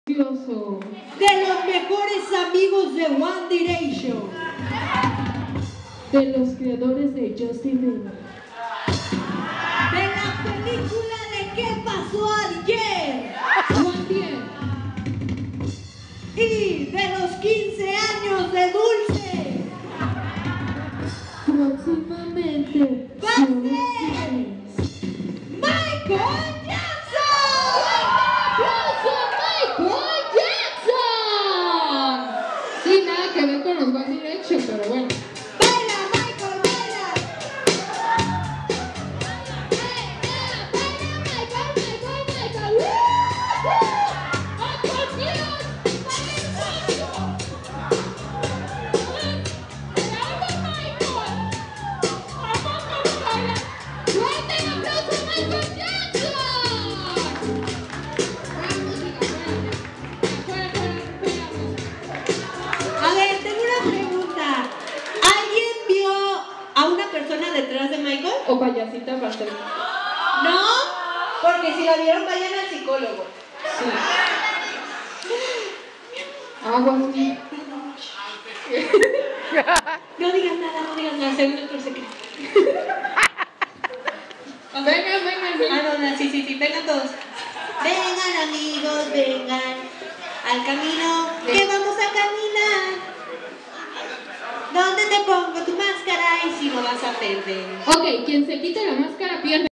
De los mejores amigos de One Direction. De los creadores de Justin Bieber. De la película de ¿Qué pasó ayer? Juan Diez. Y de los 15 años de Dulce. Próximamente. ¡Va a ser Michael Jackson! ¡Aplauso a Michael Jackson! Sí, nada que ver con los One Direction, pero bueno. ¡Baila, Michael, baila! A ver, tengo una pregunta. ¿Alguien vio a una persona detrás de Michael? O payasita pastel. ¿No? Porque si la vieron, vayan al psicólogo. Sí. Agua, sí. No digas nada, según nuestro secreto. Vengan, vengan. Ah, no, sí, vengan todos. Vengan, amigos, vengan al camino que vamos a caminar. ¿Dónde te pongo tu máscara y si no vas a perder? Ok, quien se quite la máscara pierde.